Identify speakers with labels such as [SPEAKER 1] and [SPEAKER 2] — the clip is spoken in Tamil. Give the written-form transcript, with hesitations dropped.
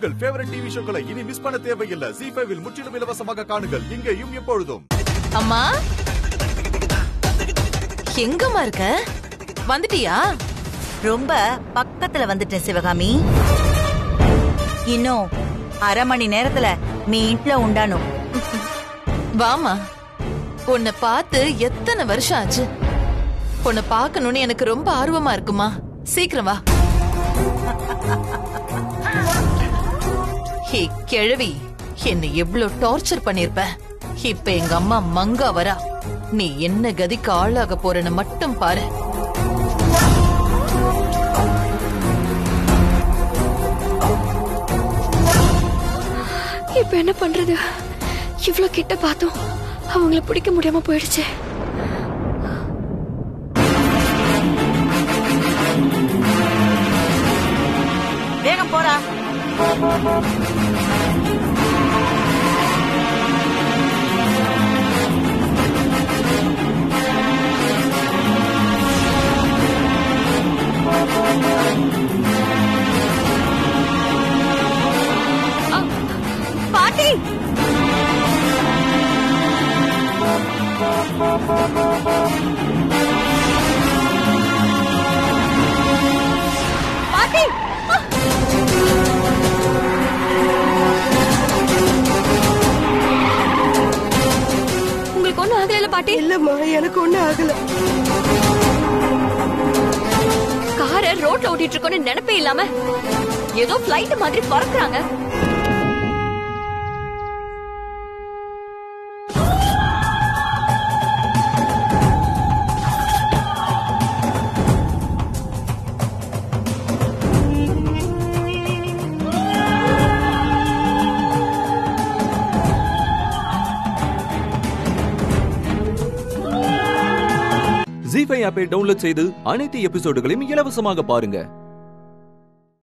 [SPEAKER 1] உங்கள் ஃபேவரட் டிவி ஷோக்களை இனி மிஸ் பண்ண தேவையில்லை. ZEE5 இல் முற்றிலும் இலவசமாக காணுங்கள். இங்கேயும் எப்பொழுதும்.
[SPEAKER 2] அம்மா, எங்கம்மா இருக்க? வந்துட்டியா?
[SPEAKER 3] ரொம்ப பக்கத்துல வந்துட்டேன் சிவகாமி. இன்னும் அரை மணி நேரத்துல நீ வீட்ல உண்டானும்.
[SPEAKER 2] வாமா, உன்னை பார்த்து எத்தனை வருஷம் ஆச்சு. உன்னை பார்க்கணும்னு எனக்கு ரொம்ப ஆர்வமா இருக்குமா. சீக்கிரம் வா. ஹே கிழவி, என்னை எவ்வளவு டார்ச்சர் பண்ணிருப்ப. இப்ப எங்க அம்மா மங்கா வரா. நீ என்ன கதிக்கு ஆளாக போறன்னு மட்டும் பாரு.
[SPEAKER 4] இப்ப என்ன பண்றது? இவ்ளோ கிட்ட பார்த்தோம், அவங்கள பிடிக்க முடியாம போயிடுச்சு.
[SPEAKER 3] வேகம் போடா. பாட்டி, பாட்டி,
[SPEAKER 4] உங்களுக்கு ஒண்ணும் ஆகல பாட்டி?
[SPEAKER 5] இல்லம்மா, எனக்கு ஒண்ணும் ஆகல.
[SPEAKER 4] காரை ரோட்ல ஓட்டிட்டு இருக்கோன்னு நினைப்பே இல்லாம ஏதோ பிளைட் மாதிரி பறக்குறாங்க.
[SPEAKER 6] ZEE5 ஆப்பை டவுன்லோட் செய்து அனைத்து எபிசோடுகளையும் இலவசமாக பாருங்க.